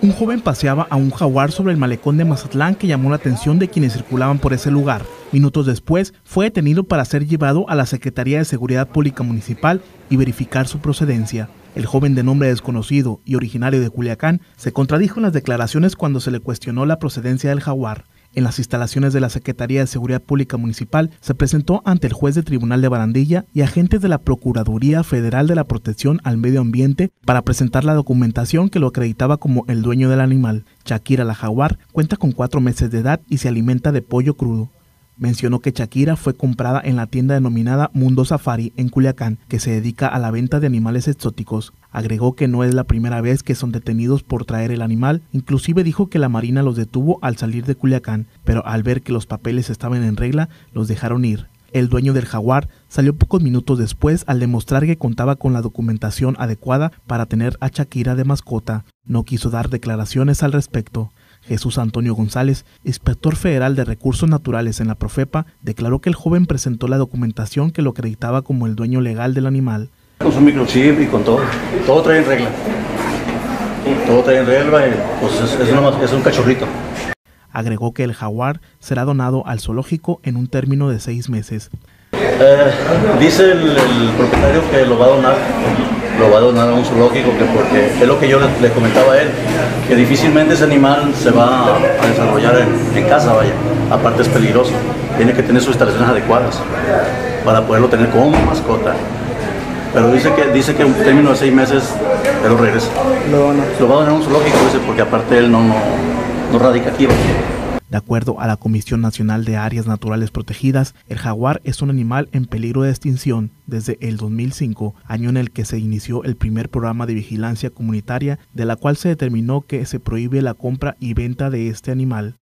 Un joven paseaba a un jaguar sobre el malecón de Mazatlán que llamó la atención de quienes circulaban por ese lugar. Minutos después, fue detenido para ser llevado a la Secretaría de Seguridad Pública Municipal y verificar su procedencia. El joven de nombre desconocido y originario de Culiacán se contradijo en las declaraciones cuando se le cuestionó la procedencia del jaguar. En las instalaciones de la Secretaría de Seguridad Pública Municipal se presentó ante el juez de Tribunal de Barandilla y agentes de la Procuraduría Federal de la Protección al Medio Ambiente para presentar la documentación que lo acreditaba como el dueño del animal. Shakira la jaguar cuenta con 4 meses de edad y se alimenta de pollo crudo. Mencionó que Shakira fue comprada en la tienda denominada Mundo Safari en Culiacán, que se dedica a la venta de animales exóticos. Agregó que no es la primera vez que son detenidos por traer el animal, inclusive dijo que la Marina los detuvo al salir de Culiacán, pero al ver que los papeles estaban en regla, los dejaron ir. El dueño del jaguar salió pocos minutos después al demostrar que contaba con la documentación adecuada para tener a Shakira de mascota. No quiso dar declaraciones al respecto. Jesús Antonio González, inspector federal de Recursos Naturales en la Profepa, declaró que el joven presentó la documentación que lo acreditaba como el dueño legal del animal. Con su microchip y con todo trae en regla. Todo trae en regla y pues es un cachorrito. Agregó que el jaguar será donado al zoológico en un término de 6 meses. Dice el propietario que lo va a donar a un zoológico, que porque es lo que yo le comentaba a él, que difícilmente ese animal se va a desarrollar en casa, vaya, aparte es peligroso, tiene que tener sus instalaciones adecuadas para poderlo tener como mascota, pero dice que un término de 6 meses él lo regresa, lo va a donar a un zoológico, dice, porque aparte él no radica aquí. De acuerdo a la Comisión Nacional de Áreas Naturales Protegidas, el jaguar es un animal en peligro de extinción desde el 2005, año en el que se inició el primer programa de vigilancia comunitaria, de la cual se determinó que se prohíbe la compra y venta de este animal.